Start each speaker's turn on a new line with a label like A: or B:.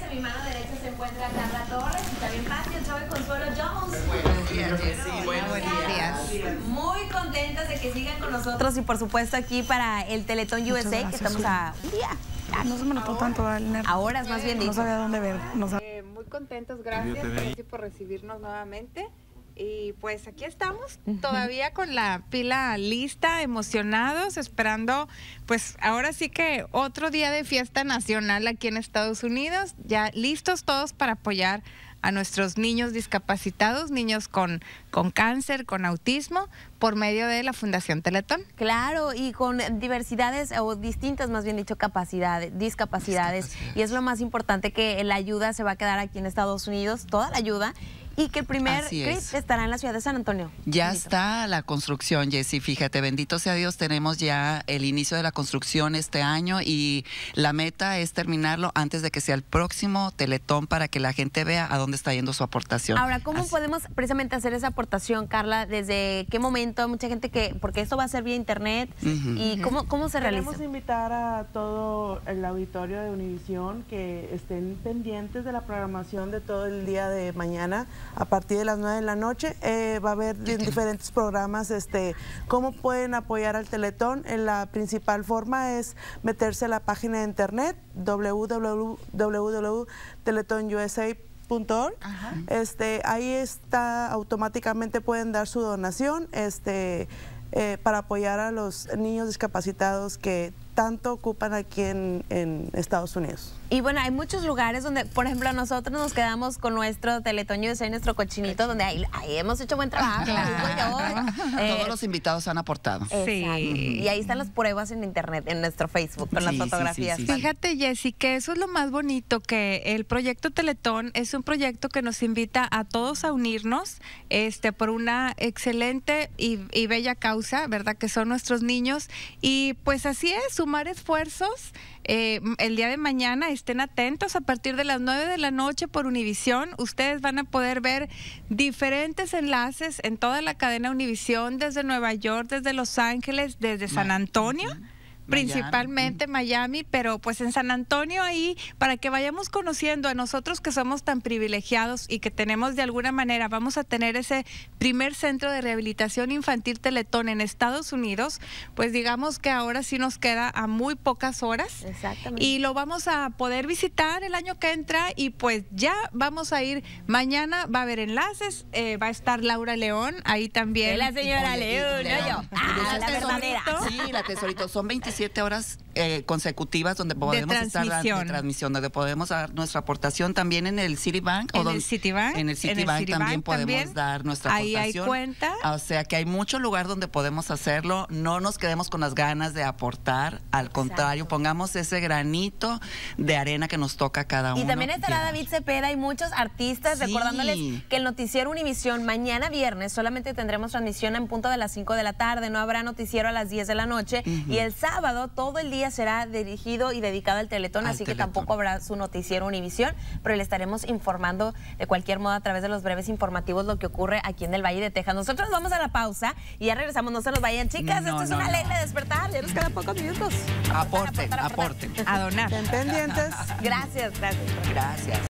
A: en mi mano derecha se encuentra Carla Torres y también Patti Ochoa y Consuelo Jones.
B: Buenos días, Jessy. Buenos días.
A: Muy contentas de que sigan con nosotros y por supuesto aquí para el Teletón USA, que estamos a un día.
C: No se me notó tanto el nervio.
A: Ahora es más bien dicho.
C: No sabía dónde ver.
D: Muy contentos, gracias por recibirnos nuevamente. Y pues aquí estamos, todavía con la pila lista, emocionados, esperando, pues ahora sí que otro día de fiesta nacional aquí en Estados Unidos, ya listos todos para apoyar a nuestros niños discapacitados, niños con cáncer, con autismo, por medio de la Fundación Teletón.
A: Claro, y con diversidades, o distintas más bien dicho, discapacidades. Y es lo más importante, que la ayuda se va a quedar aquí en Estados Unidos, toda la ayuda. Y que el primer CRIP estará en la ciudad de San Antonio.
B: Ya está la construcción, Jessy, fíjate, bendito sea Dios, tenemos ya el inicio de la construcción este año y la meta es terminarlo antes de que sea el próximo Teletón, para que la gente vea a dónde está yendo su aportación.
A: Ahora, ¿cómo podemos precisamente hacer esa aportación, Carla? ¿Desde qué momento? Hay mucha gente porque esto va a ser vía internet. ¿Y cómo se realiza?
E: Queremos invitar a todo el auditorio de Univisión que estén pendientes de la programación de todo el día de mañana. A partir de las 9 de la noche va a haber diferentes programas, cómo pueden apoyar al Teletón. La principal forma es meterse a la página de internet www.teletonusa.org. Ahí está, automáticamente pueden dar su donación para apoyar a los niños discapacitados que tanto ocupan aquí en Estados Unidos.
A: Y bueno, hay muchos lugares donde, por ejemplo, nosotros nos quedamos con nuestro Teletón USA, nuestro cochinito, donde ahí hemos hecho buen trabajo.
B: Todos los invitados han aportado.
A: Sí. Y ahí están las pruebas en internet, en nuestro Facebook, con las fotografías.
D: Sí. Fíjate, Jessy, que eso es lo más bonito, que el proyecto Teletón es un proyecto que nos invita a todos a unirnos por una excelente y bella causa, ¿verdad? Que son nuestros niños. Y pues así es, sumar esfuerzos. El día de mañana estén atentos a partir de las 9 de la noche por Univisión. Ustedes van a poder ver diferentes enlaces en toda la cadena Univisión, desde Nueva York, desde Los Ángeles, desde San Antonio. Principalmente Miami, pero pues en San Antonio ahí, para que vayamos conociendo a nosotros que somos tan privilegiados y que tenemos de alguna manera, vamos a tener ese primer centro de rehabilitación infantil Teletón en Estados Unidos, pues digamos que ahora sí nos queda a muy pocas horas.
A: Exactamente.
D: Y lo vamos a poder visitar el año que entra y pues ya vamos a ir, mañana va a haber enlaces, va a estar Laura León, ahí también.
A: La señora León, no yo.
B: La verdadera. Sí, la tesorito, son 27 horas consecutivas donde podemos estar de transmisión, donde podemos dar nuestra aportación, también en el Citibank.
D: En el Citibank
B: también podemos dar nuestra aportación.
D: Ahí hay cuenta.
B: O sea que hay mucho lugar donde podemos hacerlo. No nos quedemos con las ganas de aportar, al contrario, pongamos ese granito de arena que nos toca a cada uno.
A: Y también estará David Cepeda y muchos artistas, recordándoles que el noticiero Univisión mañana viernes solamente tendremos transmisión en punto de las 5 de la tarde, no habrá noticiero a las 10 de la noche, y el sábado todo el día será dirigido y dedicado al Teletón, así que tampoco habrá su noticiero Univisión, pero le estaremos informando de cualquier modo a través de los breves informativos lo que ocurre aquí en el Valle de Texas. Nosotros vamos a la pausa y ya regresamos, no se nos vayan, chicas, esto es una alegre despertar, ya nos quedan pocos minutos.
B: Aporten.
D: A donar.
E: Estén pendientes.
A: Gracias.
B: Gracias.